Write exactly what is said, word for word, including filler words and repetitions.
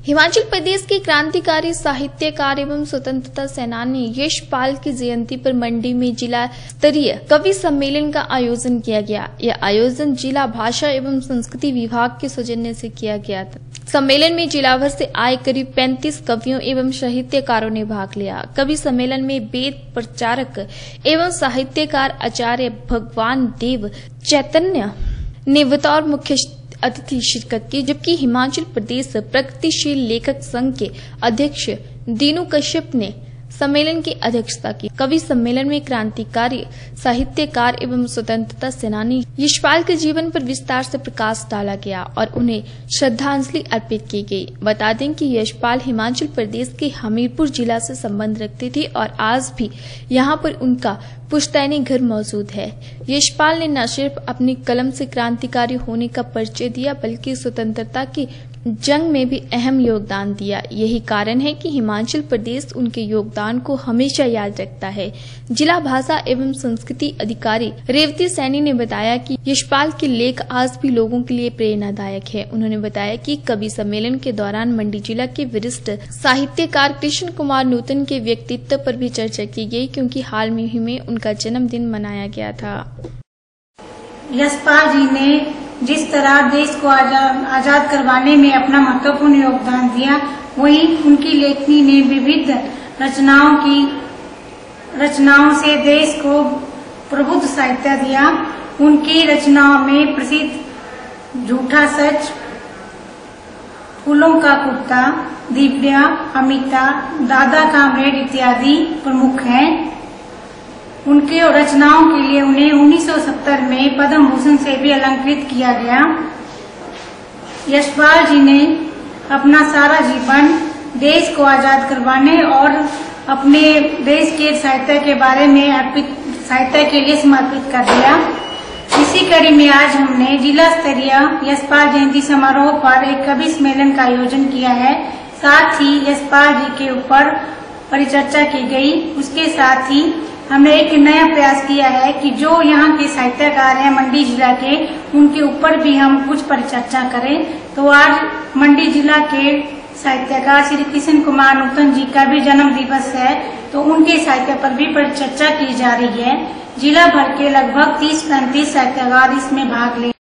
हिमाचल प्रदेश के क्रांतिकारी साहित्यकार एवं स्वतंत्रता सेनानी यशपाल की जयंती पर मंडी में जिला स्तरीय कवि सम्मेलन का आयोजन किया गया। यह आयोजन जिला भाषा एवं संस्कृति विभाग के सौजन्य से किया गया था। सम्मेलन में जिला भर से आए करीब पैंतीस कवियों एवं साहित्यकारों ने भाग लिया। कवि सम्मेलन में वेद प्रचारक एवं साहित्यकार आचार्य भगवान देव चैतन्य ने बतौर मुख्य अतिथि शिरकत की, जबकि हिमाचल प्रदेश प्रगतिशील लेखक संघ के अध्यक्ष दीनू कश्यप ने सम्मेलन की अध्यक्षता की। कवि सम्मेलन में क्रांतिकारी साहित्यकार एवं स्वतंत्रता सेनानी यशपाल के जीवन पर विस्तार से प्रकाश डाला गया और उन्हें श्रद्धांजलि अर्पित की गई। बता दें कि यशपाल हिमाचल प्रदेश के हमीरपुर जिला से संबंध रखते थे और आज भी यहां पर उनका पुश्तैनी घर मौजूद है। यशपाल ने न सिर्फ अपनी कलम से क्रांतिकारी होने का परिचय दिया, बल्कि स्वतंत्रता की जंग में भी अहम योगदान दिया। यही कारण है कि हिमाचल प्रदेश उनके योगदान को हमेशा याद रखता है। जिला भाषा एवं संस्कृति अधिकारी रेवती सैनी ने बताया कि यशपाल के लेख आज भी लोगों के लिए प्रेरणादायक है। उन्होंने बताया कि कवि सम्मेलन के दौरान मंडी जिला के वरिष्ठ साहित्यकार कृष्ण कुमार नूतन के व्यक्तित्व पर भी चर्चा की गई, क्योंकि हाल में ही में उनका जन्मदिन मनाया गया था। यशपाल जी ने जिस तरह देश को आजाद आजाद करवाने में अपना महत्वपूर्ण योगदान दिया, वहीं उनकी लेखनी ने विविध रचनाओं की रचनाओं से देश को प्रबुद्ध साहित्य दिया। उनकी रचनाओं में प्रसिद्ध झूठा सच, फूलों का कुर्ता, दिव्या, अमिता, दादा कामरेड इत्यादि प्रमुख हैं। उनके रचनाओं के लिए उन्हें उन्नीस सौ सत्तर में पद्म भूषण से भी अलंकृत किया गया। यशपाल जी ने अपना सारा जीवन देश को आजाद करवाने और अपने देश के साहित्य के बारे में अर्पित साहित्य के लिए समर्पित कर दिया। इसी कड़ी में आज हमने जिला स्तरीय यशपाल जयंती समारोह पर एक कवि सम्मेलन का आयोजन किया है। साथ ही यशपाल जी के ऊपर परिचर्चा की गई। उसके साथ ही हमने एक नया प्रयास किया है कि जो यहाँ के साहित्यकार हैं मंडी जिला के, उनके ऊपर भी हम कुछ परिचर्चा करें। तो आज मंडी जिला के साहित्यकार श्री कृष्ण कुमार नूतन जी का भी जन्म दिवस है, तो उनके साहित्य पर भी परिचर्चा की जा रही है। जिला भर के लगभग तीस पैंतीस साहित्यकार इसमें भाग ले